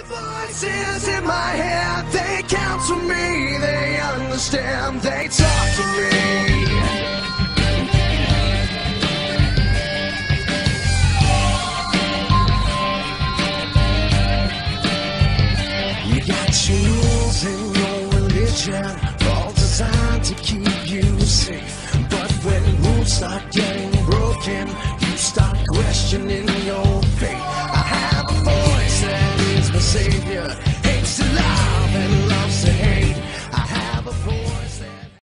Voices in my head, they counsel me, they understand, they talk to me. You got your rules and your religion, all designed to keep you safe. But when rules start getting broken, you start questioning your